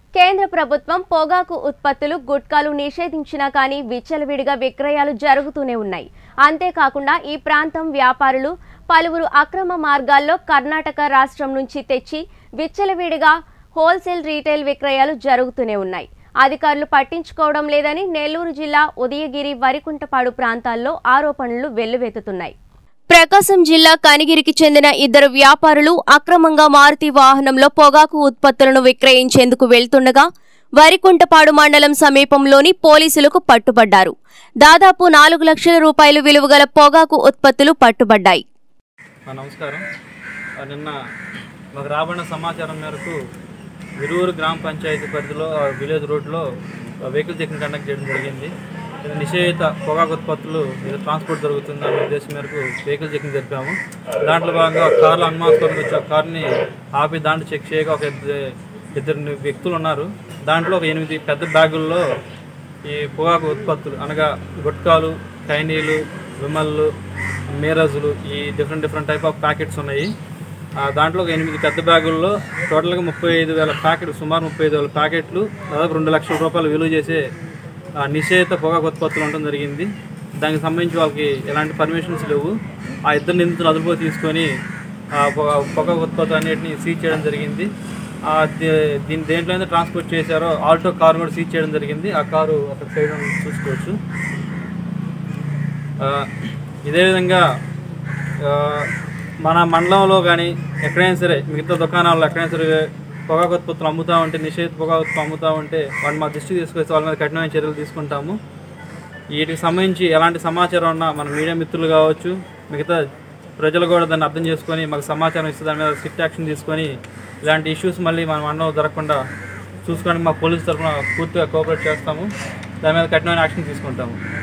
కేంద్ర ప్రభుత్వం పొగాకు ఉత్పత్తులు గుట్కాలు నిషేధించినా కానీ విచ్చలవిడిగా విక్రయాలు జరుగుతూనే ఉన్నాయి. అంతేకాకుండా ఈ ప్రాంతం వ్యాపారులు పలువురు అక్రమ మార్గాల్లో కర్ణాటక రాష్ట్రం నుంచి తెచ్చి విచ్చలవిడిగా హోల్సేల్ రీటైల్ విక్రయాలు జరుగుతూనే ఉన్నాయి. అధికారులు పట్టించుకోవడం లేదని నెల్లూరు జిల్లా ఉదయగిరి వరికుంటపాడు ప్రాంతాల్లో ఆరోపణలు వెల్లువెత్తుతున్నాయి. ప్రకాశం జిల్లా కనిగిరికి చెందిన ఇద్దరు వ్యాపారులు అక్రమంగా మారుతి వాహనంలో పొగాకు ఉత్పత్తులను విక్రయించేందుకు వెళ్తుండగా వరికుంటపాడు మండలం సమీపంలోని పోలీసులకు పట్టుబడ్డారు. దాదాపు 4 లక్షల రూపాయలు విలువగల పొగాకు ఉత్పత్తులు పట్టుబడ్డాయి. నమస్కారం. నిన్న మాకు రాబడిన సమాచారం మేరకు విరూరు గ్రామ పంచాయతీ పరిధిలో విలేజ్ రోడ్లో వెహికల్ చెకింగ్ కండక్ట్ చేయడం జరిగింది. నిషేధిత పొగాకు ఉత్పత్తులు ట్రాన్స్పోర్ట్ జరుగుతుందన్న ఉద్దేశం మేరకు వెహికల్ చెకింగ్ జరిపాము. దాంట్లో భాగంగా కార్లో అనుమానాస్పదంగా వచ్చే కార్ని ఆపి దాంట్లో చెక్ చేయగా ఒక ఇద్దరు వ్యక్తులు ఉన్నారు. దాంట్లో ఒక 8 పెద్ద బ్యాగుల్లో ఈ పొగాకు ఉత్పత్తులు అనగా గుట్కాలు, కైనీలు, విమల్లు, మీరజులు ఈ డిఫరెంట్ టైప్ ఆఫ్ ప్యాకెట్స్ ఉన్నాయి. దాంట్లో ఒక 8 పెద్ద బ్యాగుల్లో టోటల్గా 35,000 ప్యాకెట్లు, సుమారు 35,000 ప్యాకెట్లు, దాదాపు 2 లక్షల రూపాయలు విలువ చేసే నిషేధిత పొగాకు ఉత్పత్తులు ఉండడం జరిగింది. దానికి సంబంధించి వాళ్ళకి ఎలాంటి పర్మిషన్స్ లేవు. ఆ ఇద్దరు నిందితులు అదుపులో తీసుకొని పొగాకు ఉత్పత్తులు అన్నింటినీ సీజ్ చేయడం జరిగింది. దేంట్లో అయితే ట్రాన్స్పోర్ట్ చేశారో ఆల్టో కారు కూడా సీజ్ చేయడం జరిగింది. ఆ కారు అక్కడ సైడ్ చూసుకోవచ్చు. ఇదే విధంగా మన మండలంలో కానీ ఎక్కడైనా సరే మిగతా దుకాణాల్లో ఎక్కడైనా సరే పొగాకు ఉత్పత్తులు అమ్ముతూ ఉంటే, నిషేధిత పొగాకు ఉత్పత్తులు అమ్ముతూ ఉంటే వాటిని మా దృష్టికి తీసుకొచ్చి వాళ్ళ మీద కఠినమైన చర్యలు తీసుకుంటాము. వీటికి సంబంధించి ఎలాంటి సమాచారం ఉన్నా మన మీడియా మిత్రులు కావచ్చు, మిగతా ప్రజలు కూడా దాన్ని అర్థం చేసుకొని మాకు సమాచారం ఇస్తే దాని మీద స్ట్రిక్ట్ యాక్షన్ తీసుకొని ఇలాంటి ఇష్యూస్ మళ్ళీ మన మండలంలో జరగకుండా చూసుకోవడానికి మా పోలీసు తరఫున పూర్తిగా కోఆపరేట్ చేస్తాము. దాని మీద కఠినమైన యాక్షన్ తీసుకుంటాము.